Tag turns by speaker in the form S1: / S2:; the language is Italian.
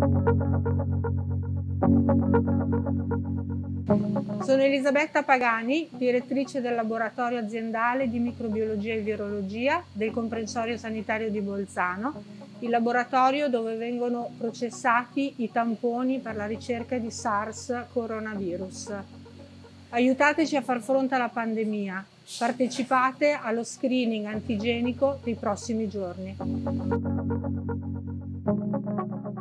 S1: Sono Elisabetta Pagani, direttrice del laboratorio aziendale di microbiologia e virologia del comprensorio sanitario di Bolzano, il laboratorio dove vengono processati i tamponi per la ricerca di SARS coronavirus. Aiutateci a far fronte alla pandemia. Partecipate allo screening antigenico dei prossimi giorni.